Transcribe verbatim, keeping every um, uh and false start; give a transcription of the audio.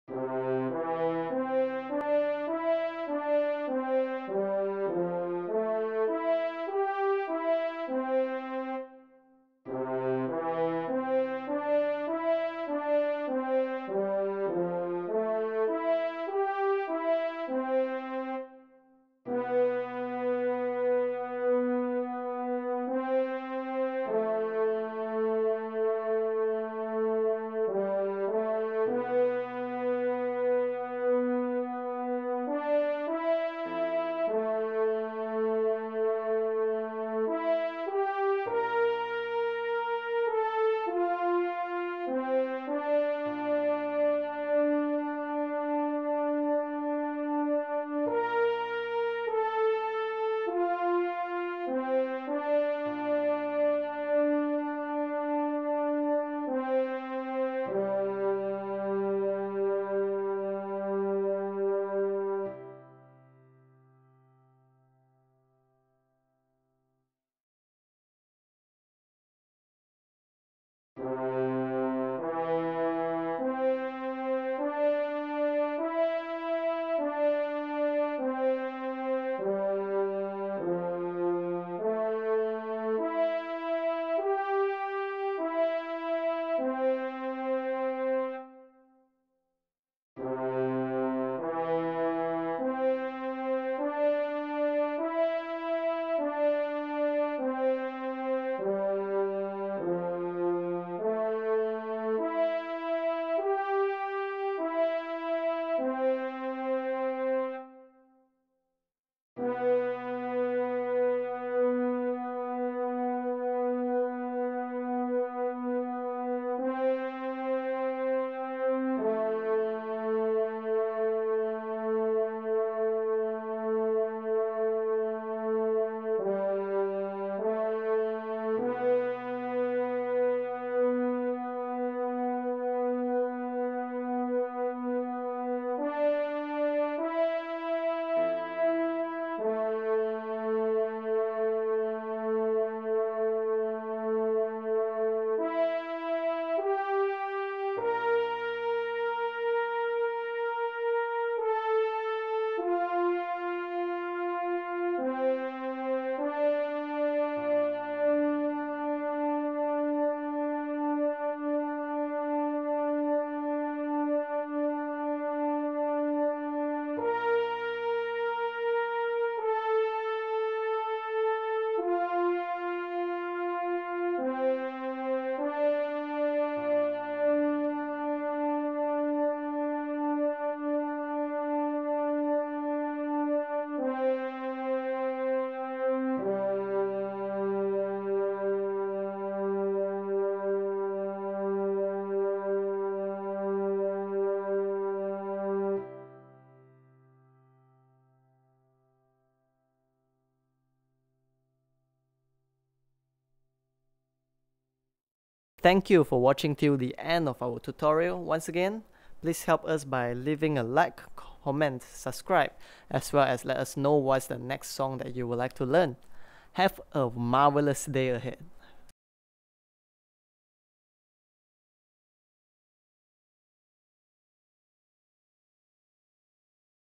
Thank you for watching till the end of our tutorial. Once again, please help us by leaving a like, comment, subscribe, as well as let us know what's the next song that you would like to learn. Have a marvelous day ahead.